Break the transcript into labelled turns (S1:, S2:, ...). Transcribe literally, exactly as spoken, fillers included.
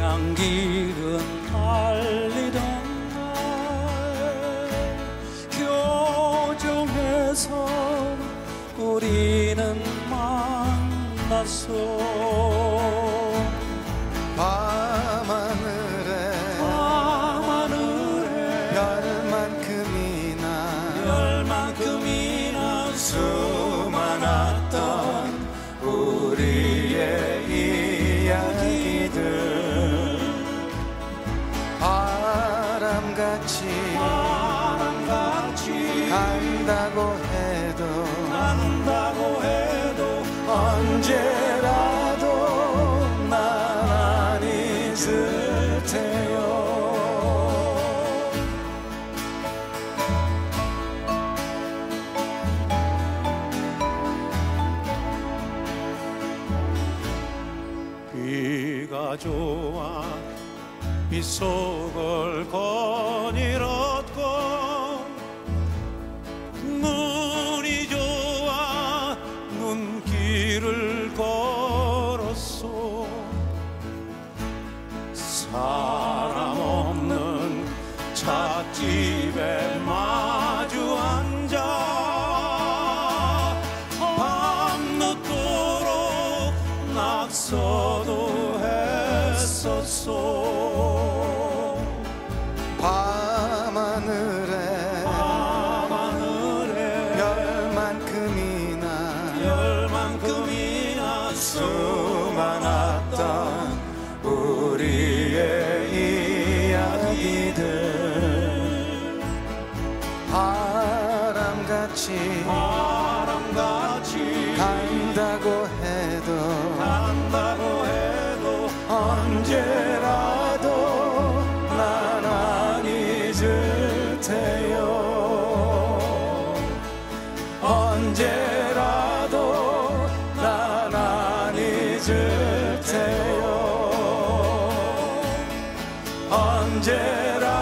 S1: 양길은 달리던 날 교정에서 우리는 만났어.
S2: 밤하늘에
S1: 밤하늘에
S2: 별만큼이나
S1: 별만큼이나
S2: 수많았던 우리의 이야기들 바람같이
S1: 바람같이
S2: 간다고 해도
S1: 간다고 해도
S2: 언제라도 난 안 잊을 테요.
S1: 비가 좋아 빗속을 거닐었고 눈이 좋아 눈길을 걸었소. 사람 없는 찻집에 마주 앉아 밤늦도록 낙서도 했었소.
S2: 밤하늘에
S1: 밤하늘에
S2: 별만큼이나
S1: 별만큼이나
S2: 수많았던 우리의 이야기들 바람같이
S1: 바람같이
S2: 간다고 해도
S1: 간다고 해도
S2: 언제라도 난 안 잊을 테요. 언제라도 난 안 잊을 테요. 언제라도